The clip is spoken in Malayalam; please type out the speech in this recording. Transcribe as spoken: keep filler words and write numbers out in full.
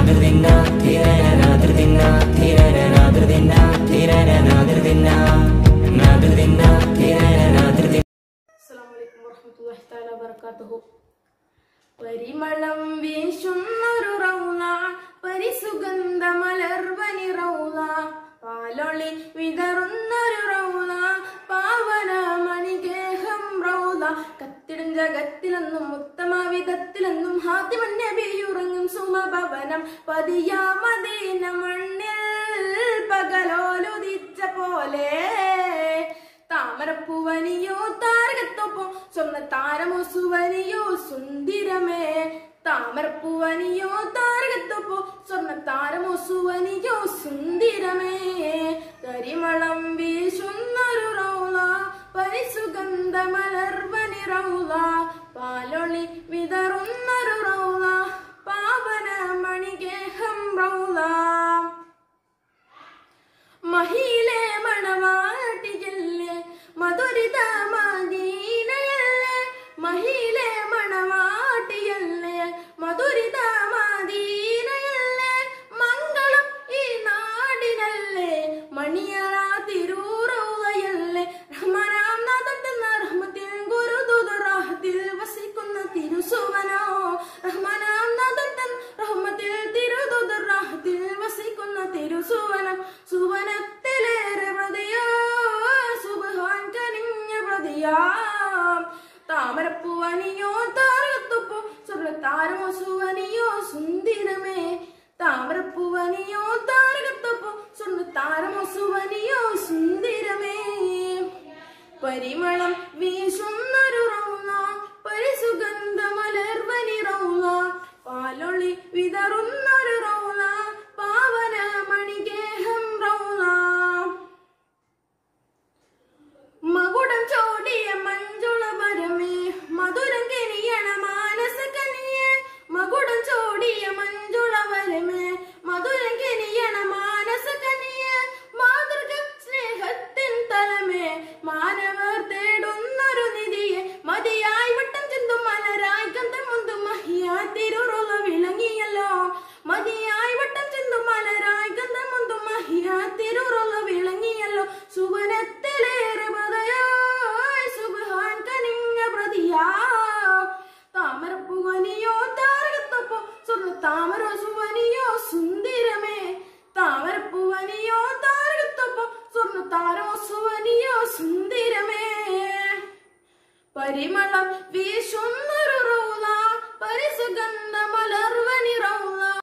പരിമളം വീശുന്നൊരു റൗള പരിസുഗന്ധ മലർവനി റൗള പാലൊളി വിതറുന്നൊരു റൗള പാവന മണിഗേഹം റൗള കത്തിടും ജഗത്തിലെന്നും ഉത്തമ വിധത്തിലെന്നും ഹാത്തിമൻ നബിയുറങ്ങും സുമഭവനം പതിയാ മദീന മണ്ണിൽ പകലോലുദിച്ച പോലെ താമരപ്പൂവനിയോ താരകത്തൊപ്പം സ്വർണ്ണ താരമോ സുവനിയോ സുന്ദരമേ താമരപ്പൂവനിയോ താരകത്തൊപ്പം സ്വർണ്ണ താരമോ സുവനിയോ സുന്ദരമേ കരിമളം വീശുന്നൊരു റൗള പരിസുഗന്ധ മലർവനി റൗള പാലൊളി വിതറുന്നൊരു റൗള പാവന മണിഗേഹം റൗള മഹിയിലെ മണവാട്ടിയല്ലേ മധുരിത മദീനയല്ലേ മഹിയിലെ മണവാട്ടിയല്ലേ മധുരിത മദീനയല്ലേ മംഗളം ഈ നാടിനല്ലേ മണിയറ തിരൂറൗളയല്ലേ റഹ്മാനാം നാഥൻ തന്ന റഹ്മത്തിൽ ഗുരുദൂതറാഹത്തിൽ വസിക്കുന്ന തിരുസുവനോ റഹ്മാനാം നാഥൻ തന്ന റഹ്മത്തിൽ തിരുദൂതറാഹത്തിൽ വസിക്കുന്ന തിരുസുവനം സുവനത്തിലേറെ പ്രതിയോ സുബ്ഹാൻ കനിഞ്ഞ പ്രതിയാ താമരപ്പൂവനിയോ താരകത്തൊപ്പോ സ്വർണ്ണ താരമോ സുവനിയോ സുന്ദരമേ താമരപ്പൂവനിയോ താരകത്തൊപ്പോ സ്വർണ്ണ താരമോ സുവനിയോ സുന്ദരമേ പരിമളം വീശുന്നൊരു റൗള പരിസുഗന്ധ മലർവനി റൗള പാലൊളി വിതറുന്നൊരു റൗള പാവന മണിഗേഹം റൗള മകുടം ചോടിയ മഞ്ജുള പരമേ മധുരം കെനിയണ മാനസ കനിയേ മകുടം ചോടിയ മഞ്ജുള പരമേ മധുരം കെനിയണ മാനസ കനിയേ മാതൃക സ്നേഹത്തിൻ തലമേ മാനവർ തേടുന്നൊരു നിധിയെ മതിയായി വട്ടം ചിന്തും മലരായി ഗന്ധം മുന്തും മഹിയാ തിരുറുള വിളങ്ങിയല്ലോ മതിയായി വട്ടം ചിന്തും മലരായി ഗന്ധം മുന്തും മഹിയാ തിരുറുള വിളങ്ങിയല്ലോ സുവനത്തിലേറെ പതയായി സുബ്ഹാൻ കനിഞ്ഞ പ്രതിയാ താമരപ്പൂവനിയോ താരകത്തൊപ്പോ സ്വർണ്ണ താമരോ സുവനിയോ സുന്ദരമേ താമരപ്പൂവനിയോ താരകത്തൊപ്പോ സ്വർണ്ണ താരമോ സുവനിയോ സുന്ദരമേ പരിമളം വീശുന്നൊരു റൗള പരിസുഗന്ധ മലർവനി റൗള